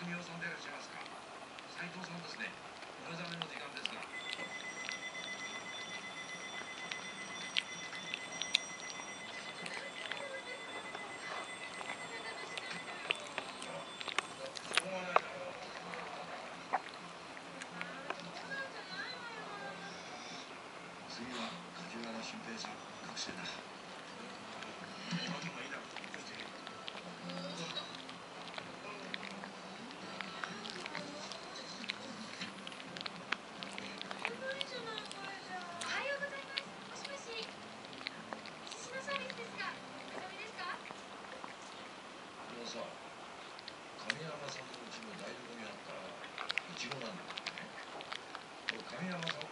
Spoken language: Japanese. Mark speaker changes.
Speaker 1: 国夫さんでいらっしゃいますか。斉藤さんですね。お目覚めの時間ですが。次は梶原俊平さん、学生だ。さ、神山さんのうちの台所にあったイチゴなんだけどね、これ神山さん